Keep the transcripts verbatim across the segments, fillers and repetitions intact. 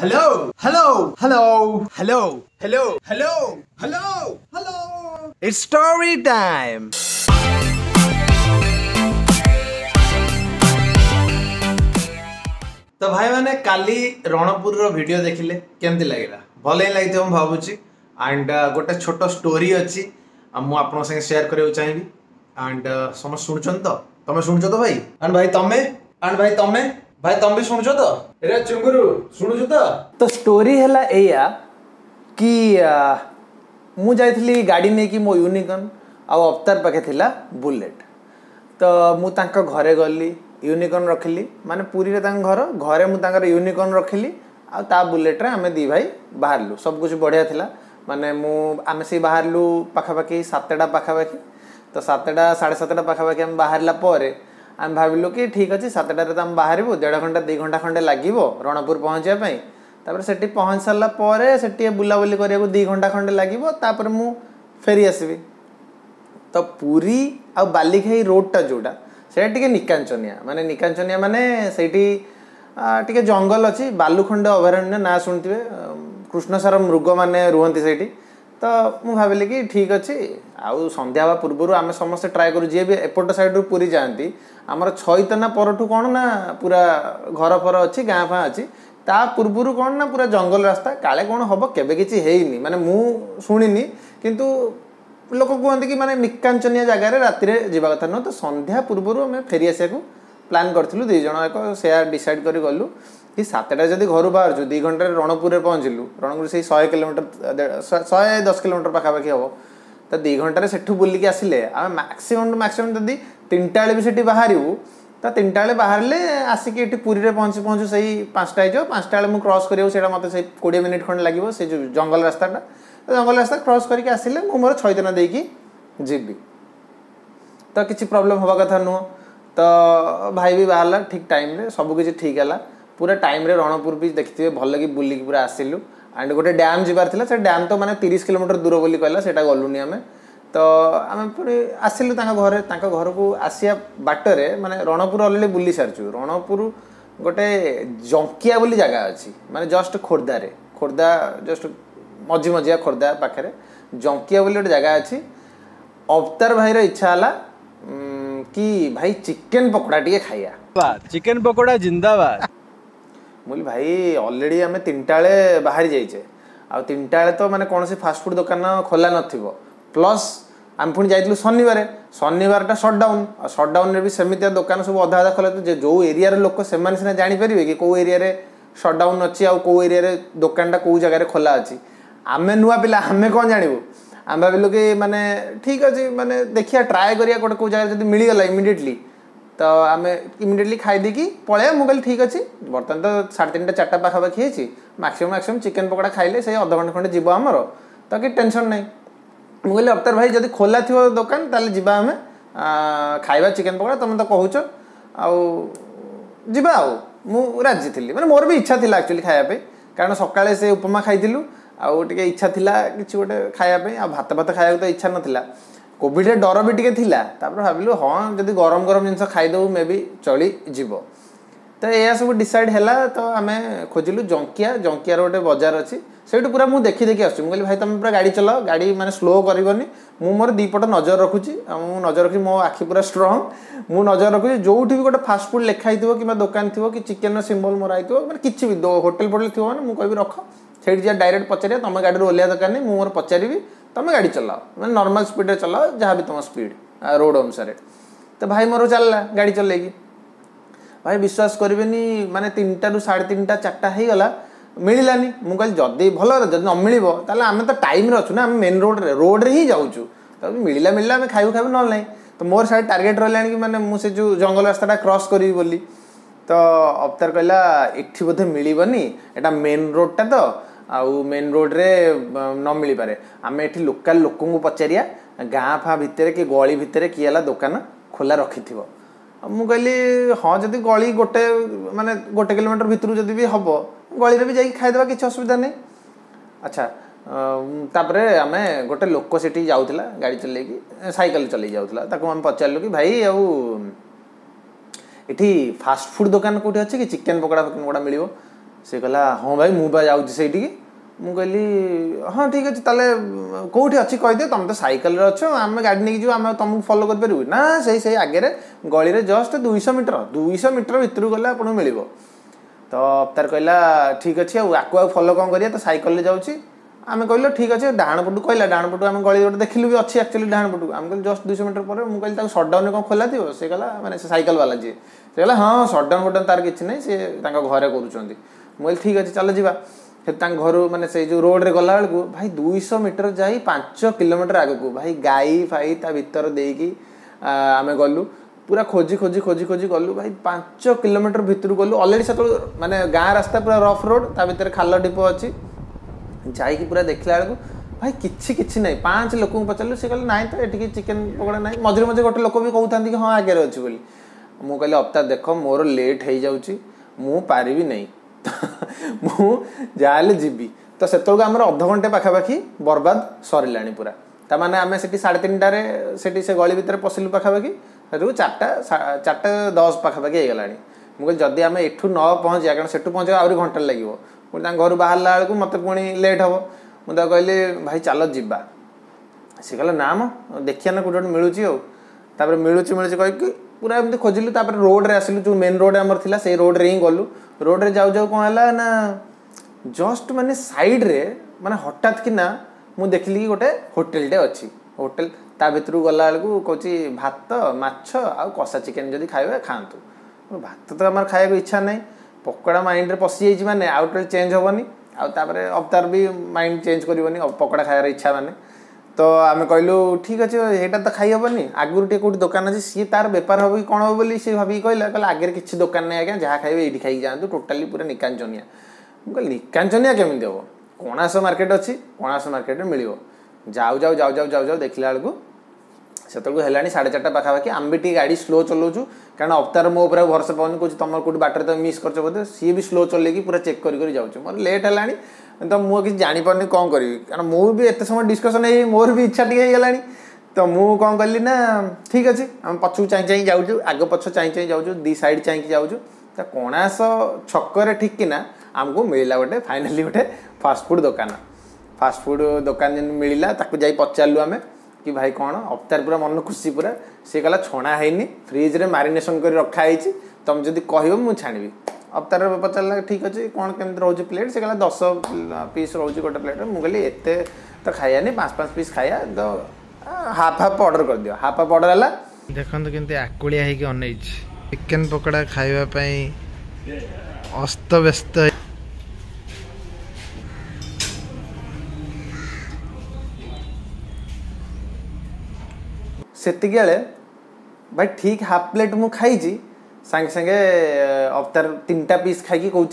Hello hello hello hello hello hello hello hello it's story time. तो भाई मैंने काली रणपुर रो video देखिले केमती लगिला भल ही लगी मैं भावुची एंड गोटे छोट स्टोरी अच्छी मु आपन संगे शेयर करबा चाहिबी एंड समस्त सुनछन तो तमे सुनछो तो भाई एंड भाई तमे एंड भाई तमे भाई तम भी शुणुच तो रे चुंगुरु शुणुच तो तो स्टोरी हैला एया कि मु जाइथली गाड़ी ने कि मो यूनिकॉर्न आ अवतार पाखे थिला बुलेट तो मु तांका घरे गली यूनिकॉर्न रखिली माने पूरी रे तांका घर घरे मु तांकर यूनिकॉर्न रखिली आ ता बुलेट रे आमे दी भाई बाहरलु सब कुछ बढ़िया थिला माने मु आमे से बाहरलु पाखा पाखी सातटा पाखा पाखी तो सातटा साढ़े सातटा पाखा पाखी हम बाहरला परे आम भाविलु कि ठीक अच्छे सातटार आम बाहर देढ़ घंटा दु घंटा खंडे लगे रणपुर पहुँचापी तापर से पहुँच सारापर से बुलाबुली करा दु घंटा खंडे लगे मु फेरी आसबि तो पुरी आ बालिखाई रोडटा जोटा से निकांचनिया माने निकांचनिया माने सेठी टिके जंगल अच्छी बालुखंड अभयारण्य ना शुणुवे कृष्णसार मृग मैंने रुहति सेठी तो मु भाविली कि ठीक अच्छे आउ संध्या हवा पूर्व आम समस्त ट्राए करूँ जी भी एपट साइड पूरी जाती आमर छईतना परठू कौन ना पूरा घर फर अच्छी गाँ फाँ अच्छी ता पूर्व कौन ना पूरा जंगल रास्ता काले कौन हम केबे किछि हेइनी माने मु शुणिनी किंतु लोक कहते कि माने निकांचनिया जगार राति जावा कथा नुह तो संध्या पूर्व आम फेरी आसा प्लां करूँ दुई जन एक सेयार डिसाइड कर गलु कि सातटा जदि घर बाहर दुई घंटे रणपुर पहुँचलु रणपुर से शहे किलोमीटर शहे दस किलोमीटर पाखापाखि हम तो दुई घंटे से बुलिकी आसिले आम मैक्सीम मैक्सीम जदि तीन टा भी से बाहर तो तीन टा बाहर आसिक ये पुरी पहुँची पहुँचू से पाँचटा हो पाँचटा मुझे क्रॉस करा मत से कोड़े मिनिट खंड लगे से जो जंगल रास्ताटा तो जंगल रास्ता क्रॉस करके आसिले मुझे मोर छईतना देकी जीवी तो किसी प्रॉब्लम हवा कथा नुह तो भाई भी बाहर ठीक टाइम रे सबकि ठीक है पूरा टाइम रे रणपुर भी देखिए भल कि बुलिकी पूरा आसिलु एंड गोटे डैम जीवार थिला से डैम तो माने तीस किलोमीटर दूर बोली कहला सेटा गलुनी आमे तो आम पूरी आसिलु तांका घरे तांका घर को आसिया बाटरे माने रणपुर अलरेडी बुली सारचु रणपुर गोटे जंकिया बोली जगह अच्छी माने जस्ट खोर्धा रे खोर्धा जस्ट मझी मझिया खोर्धा पाखे जंकिया बोली गोटे जगह अच्छी अवतार भाई इच्छा है कि भाई चिकेन पकोड़ा टे खाइया चिकेन पकोड़ा जिंदाबाद बोली भाई ऑलरेडी आम तीन टाले बाहरी जाइए आ तीन टाले तो माने कौन सी फास्ट फूड दुकान खोला नथिबो प्लस आम पुणी जाइलु शनिवार शनिवार सटडाउन सटडाउन भी सेमितिया दुकान सब अधा अधा खोला तो जो एरिया लोक से सीना जापर कि कौ एरिया सटडाउन अच्छी आउ कौ एरिया दुकानटा कौ जगह खोला अच्छी आम नुआ पिला आम कौन जानू आम भाविलु कि माने ठीक अच्छे माने देखिया ट्राए करिया गोटे कौ जगह जब मिलगला इमिडिएटली तो आम इमिडिएटली खाईदेकी पलैया मुझे ठीक अच्छे बर्तमान तो साढ़े तीन चार्टा पाखापाखि है मैक्सीम मैक्सीम चिकेन पकोड़ा खाइले से अध घंटे खंडे जीव आमर तो कि टेंशन नहीं मुझे अवतार भाई जब खोला थी दुकान ताले जीवा आम खाइबा चिकेन पकोड़ा तुम तो कहूच आवा आउ राजी थी मैंने मोर भी इच्छा थी एक्चुअली खायापी कारण सकाଳେ से उपमा खाइलु आउ टे इच्छा थिला किसी गोटे खायापी आ भात भात खाया तो इच्छा नाला कोविड डर भी टे थिला तापर भाविलु हाँ जब गरम गरम जिनस खाईदेव मे भी चली जीव तो यह सब डिसाइड है तो आम खोजिलु जंकिया जंकियार गोटे बजार अच्छी से पूरा मुझे देखी देखी आसुँ कहली भाई तुम पूरा गाड़ी चलाओ गाड़ी माने स्लो करनी मु मोर दीपट नजर रखुची मु नजर रखी मो आखि पूरा स्ट्रंग मु नजर रखुची जो भी गोटे फास्ट फूड लिखाई थो कि दुकान थो कि चिकेन सिंबल मरा मैंने किसी भी होटेल फोटेल थो मैंने मुझे कह रख से डायरेक्ट पचार तुम गाड़ी ओल्हा दरकार नहीं मुझे पचारि तुम गाड़ी चलाओ मैंने नॉर्मल स्पीड रे चलाओ जहाँ भी तुम स्पीड रोड अनुसार तो भाई मोर चलला गाड़ी चलेगी भाई विश्वास करेनि माने तीन टारू साढ़े तीन टा चार्टा हो गला मिलानी मुझे कहली जदि भल जब न मिल आम तो टाइम अच्छु ना आम मेन रोड रे रोड रे ही जाऊँ तो मिलला मिलला आम खाइबू खाइबू ना ना तो मोर साइड टार्गेट रहा कि माने मुझे जो जंगल रास्ता क्रॉस करी बोली तो अवतार कहला एठी बोधे मिलबनी एटा मेन रोडटा तो आउ मेन रोड रे न मिल पारे आम एठी लोकल लोक पचारिया गाँ फाँ भितर कि गली भितर किए है दुकान खोला रखि थो मु कहली हाँ जदि गली गोटे माने गोटे किलोमीटर भितर जदि भी हम गली रे भी जाई खाइदेवा किसी असुविधा नहीं अच्छा तापर आम गोटे लोक से जाऊला गाड़ी चलैकी साइकेल चल जाऊला ताको आम पचारू कि भाई आउ इटी फास्ट फूड दुकान कौटी अच्छी कि चिकेन पकोड़ा पकोड़ा मिल से कहला हाँ भाई मुझे जाऊँगी से मु कहली हाँ ठीक अच्छे ताले कौटी अच्छी कहीदे तुम तो सैकल अच्छ आम गाड़ी नहीं जी आम तुमको फॉलो कर पारू ना से से आगे गली में जस्ट दुईश मीटर दुईश मीटर भितर गले आपको मिल तो तार कहला ठीक अच्छे आपको आ फॉलो कौन करिए तो सैकल जाऊँगी आम कहल ठीक अच्छे डाण पटू कहला डाण पटू आम गली गोटे देखिलु भी अच्छी एक्चुअली डाण पटू आम कहली जस्ट दुईश मीटर पर मुझे कहली सटडाउन कौन खोला थी से कहला मैंने सैकल वाला जी से कहला हाँ सटडाउन फटडाउन तार किसी ना सी घरे करुँच मुझे ठीक अच्छे चल जा फिर घर माने से जो रोड रे गला बेलू भाई दुईश मीटर जाई पांच किलोमीटर आग को भाई गाई फाई ता भीतर देकी आम गलु पूरा खोजी खोजी खोजी खोजी गलु भाई पांच किलोमीटर भितर गलु ऑलरेडी से माने गाँ रास्ता पूरा रफ रोड ता भीतर खाल डिपो अच्छी जाइकी पूरा देखला बेलू भाई किछि किछि नहीं पांच लोक पचारू सी कहले नाई तो ये चिकेन पकड़ा ना मझे मझे गोटे लोक भी कहते कि हाँ आगे अच्छी बोली मुझे कहली अवतार देख मोर लेट हो जाऊँगी मु पारिबी नहीं मु जाले जीवी तो से आम अध घंटे पाखापाखि बर्बाद सरला पूरा ताने आम से साढ़े तीन टारे से गली भितर पशिलु पाखापाखि से चार्टा चार्टा दस पाखापाखि हो गला मुझे जदि आम एठू न पहुँचा कारण से पहुँचा आहरी घंटे लगे पुणी घर बाहर बेलू मत पुणी लेट हम मुझे कहली भाई चल जीवा सी कहला ना म देखिए ना कौटे मिलूँ मिलूँ मिलूँ कहीकि पूरा एमती खोजिलु रोड रे आसिलु जो मेन रोड आमर थिला से रोड रे ही गलु रोड रे जाऊ जाऊ कौन है ना जस्ट माने साइड रे माने हठात कि ना मु देखली कि गोटे होटेल टे अच्छी होटेल ता भितर गला बेलू कौची भात माछ आ कषा चिकेन जदि खाइबे खातु भात तो आम खाया इच्छा नहीं पकोड़ा माइंड रे पशि जाइए माने आउट चेंज हेनी आउे अवतार भी माइंड चेंज करनी पकोड़ा खायार इच्छा माने तो आम कहलु ठीक अच्छे यहाँ तो खाई हेनी आगुरी टे कौटी दुकान अच्छी सी तार बेपार हम कि कौन हम बोली सी भाविक कहला कहला आगे किसी दुकान नहीं आज्ञा जहाँ खाइबे ये खाई जातु टोटाली पूरा निकांचनिया मुझे निकांचनिया केमी हम कणास मार्केट अच्छी कणास मार्केट में मिल जाऊ जाऊ जाऊ जाऊ जाऊ जाऊ देखला बेलू से है साढ़े चार्टा पाखापाखि आम भी गाड़ी स्लो चलाऊँ कारण अवतार मो ऊपर भरोसा पाऊनी कौन तुम कौट बाटर तो मिस कर बोधे सी भी स्लो चलेगी पूरा चेक कर जाऊँ मोर लेट है तो मुझे किसी जापारे कौन करी कारण मु भी एत समय डिस्कसन है मोर भी इच्छा टी गला तो मुझे कौन कली ना ठीक अच्छे आम पछू चाई चाई जाऊँ आग पछ चाई चाई जाऊँ दी साइड चाई जाऊँ तो कणास छक्कर ठीक कि ना आमको मिलला गोटे फाइनाली गोटे फास्टफुड दुकान फास्टफुड दुकान जन मिलला ताकू जाई पचारू आम कि भाई कौन अवतार पूरा मन खुशी पूरा सी कहला छणा है फ्रिज रे मारिनेसन कर रखाई तुम जदि कह मुझे छाणी अवतार पचारा ठीक अच्छे कौन केमती रोज प्लेट से कहला दस पीस रोज गोटे प्लेट मुझे कहली एत तो खायानी पाँच पाँच पीस खाया तो हाफ हाफ ऑर्डर कर दियो हाफ हाफ ऑर्डर है देखते केमती आकुलिया होगी अनई चिकेन पकोड़ा खावाई अस्त व्यस्त सेतिक बेले भाई ठीक हाफ प्लेट मु खाई सांगे सांगे अवतार तीन टा पीस खाई कौच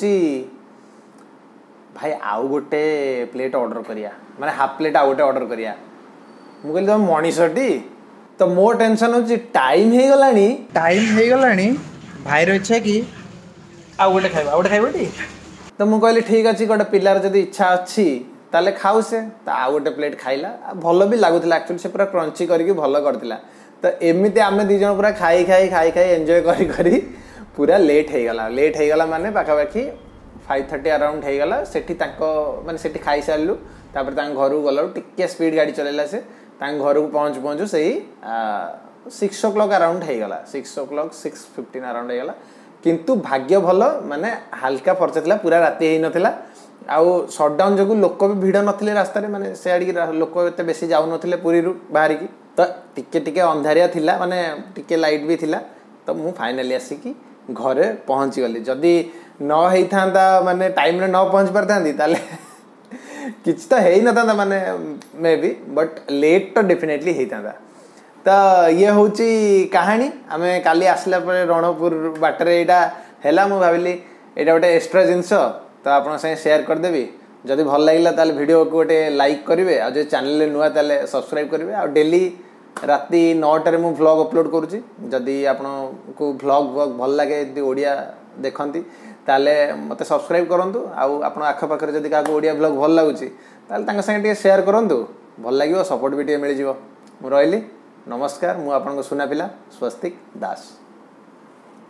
भाई आउ गोटे प्लेट ऑर्डर करिया माने हाफ प्लेट आउ गोटे ऑर्डर करिया मु कहली तुम मनीषटी तो मो टेंशन होची टाइम हो गलानी टाइम हो गलानी भाई रो इच्छा कि आउ गोटे खाइबा आउ गोटे खाइबटी तो मु कहली ठीक अच्छे गोटे पिलार जदि इच्छा अच्छी ताले खाऊ से तो आउ गोटे प्लेट खाइला भल भी लगुला एक्चुअली से पूरा क्रंची करके भल करथिला तो एमती आम दी जन पूरा खाई खाई खाई खाई एंजॉय करी करी पूरा लेट हो गला लेट हो गला माने पाखापाखि फाइव थर्टी अराउंड हो गला सेठी तांको माने सेठी खाई सारलु तापर तांग घर को गला टिके स्पीड गाड़ी चलेला से तांग घर को पहुँच पहुँचू से सिक्स ओ क्लॉक अराउंड हो गला six o'clock six fifteen around हो गला किंतु भाग्य भल माने हल्का फर्चा थिला पूरा राति हो नथिला आउ सटडाउन जो लोक भी भिड़ नथिले रास्ता रे माने से आड़ी लोक एते बेसी जाउ नथिले पुरी रु बाहरी की तो टिके टिके अंधारिया थिला माने टिके लाइट भी थिला तो मु फाइनली आसिकी घरे पहुँची गली जदि न हेई थांता माने टाइम रे न पहुँच पारथांती ताले किछ तो हेई न थांता माने मे बी बट लेट तो डेफिनेटली हेई थांता तो ये होची कहानी आमे काली आसला पर रणपुर बाटरे एटा हैला मु भाबिली एटा गोटे एक्स्ट्रा जिंस तो आपन संगे शेयर कर देबी जदि भल लागला ताले वीडियो को गोटे लाइक करिवे आ जे चैनल नुआ ताले सब्सक्राइब करिवे आ डेली राति नौटारे मु व्लॉग अपलोड करूची जदि आपन को व्लॉग भल लागे यदि ओडिया देखंती ताले मते सब्सक्राइब करंतु आ आपन आख पाखरे जदि का ओडिया व्लॉग भल लागुची ताले तांग संगे टे शेयर करंतु भल लागिवो सपोर्ट भी टे मिल जिवो मु रहली नमस्कार मु आपन को सुना पिला स्वस्तिक दास।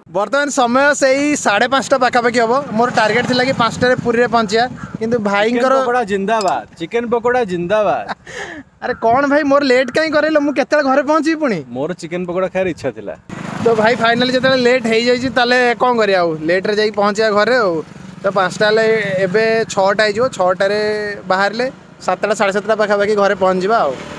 बर्तमान समय से साढ़े पाँचटा पाखापाखि हम मोर टार्गेट थिला कि पाँचटा पुरी पहुँचा किंतु भाई पकोड़ा जिंदाबाद चिकन पकोड़ा जिंदाबाद। अरे कौन भाई मोर लेट कहीं करे मुझे केते घरे पहुँची पुणी मोर चिकन पकोड़ा खायर इच्छा थिला। तो भाई फाइनाली जो लेट हो जाए कौन करिया लेट रे जाई पहुँचा घरे हो तो पाँचटा एबे छटा हो छटारे बाहर ले सातटा साढ़े सातटा पाखापाखि घरे पहुँच जावा।